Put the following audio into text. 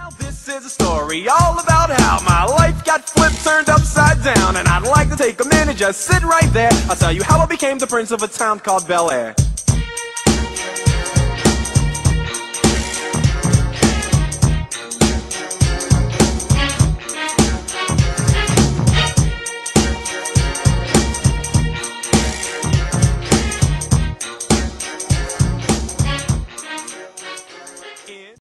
Now this is a story all about how my life got flipped, turned upside down. And I'd like to take a minute, just sit right there. I'll tell you how I became the prince of a town called Bel Air.